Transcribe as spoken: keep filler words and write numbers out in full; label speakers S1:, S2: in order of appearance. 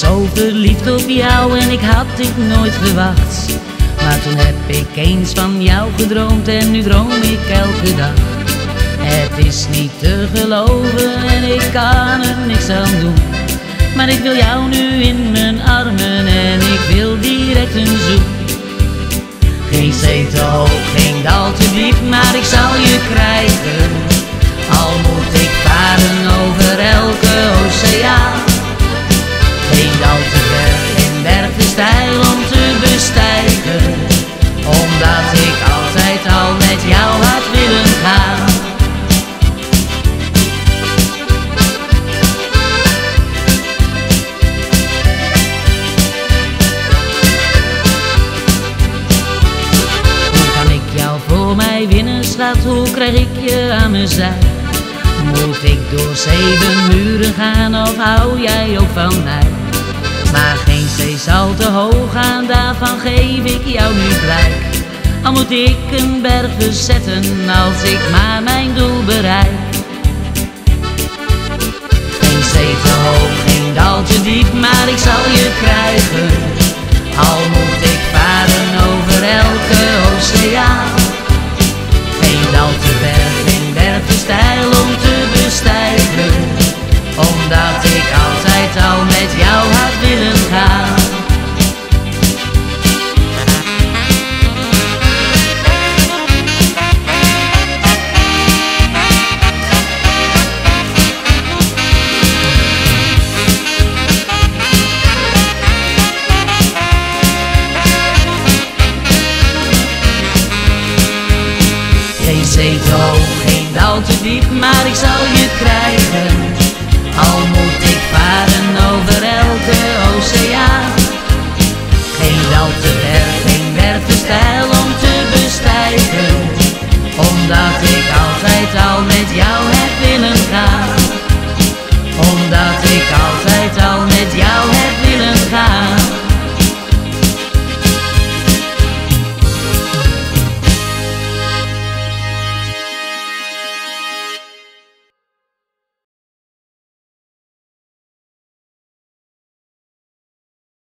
S1: zo verliefd op jou en ik had dit nooit verwacht. Maar toen heb ik eens van jou gedroomd en nu droom ik elke dag. Het is niet te geloven en ik kan er niks aan doen. Maar ik wil jou nu in mijn armen en ik wil direct een zoen. Geen zee te hoog, geen dal te diep, maar ik zal je krijgen. Al moet ik varen over elke oceaan. Geen dal te ver, geen berg te steil om te bestijgen. Omdat ik altijd al met jou had willen gaan. Voor mij winnen, schat, hoe krijg ik je aan mijn zij? Moet ik door zeven muren gaan of hou jij ook van mij? Maar geen zee zal te hoog gaan, daarvan geef ik jou nu blijk. Al moet ik een berg verzetten als ik maar mijn doel bereik. Geen zee te hoog, geen dal te diep, maar ik zal je krijgen. Al moet ik varen over elke oceaan. Geen dal te ver, geen berg te steil om te bestijgen. Omdat ik altijd al met jou had willen gaan. Geen zee te hoog, geen dal te diep, maar ik zal je krijgen. Al